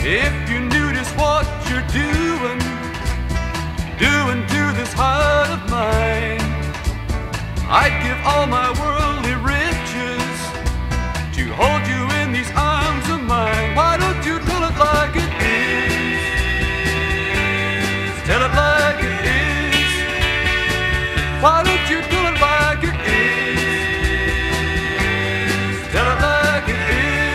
If you knew just what you're doing to this heart of mine, I'd give all my worldly riches to hold you in these arms of mine. Why don't you tell it like it is? Tell it like it is. Why don't you tell it like it is? Tell it like it is.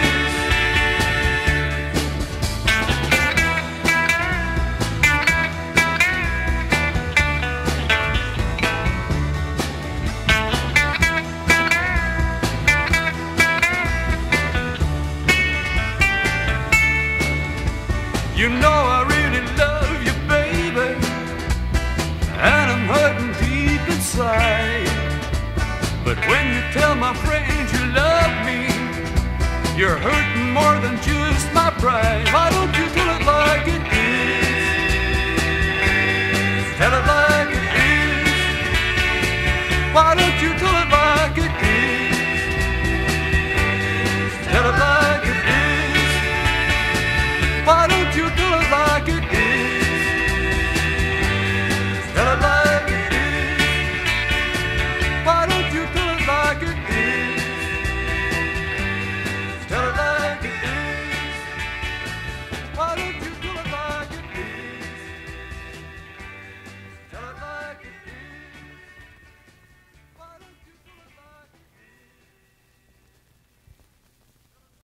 You know I really love you, baby, and I'm hurting deep inside. But when you tell my friends you love me, you're hurting more than just my pride. Why don't you tell it like it is? Tell it like it is. Why don't you tell it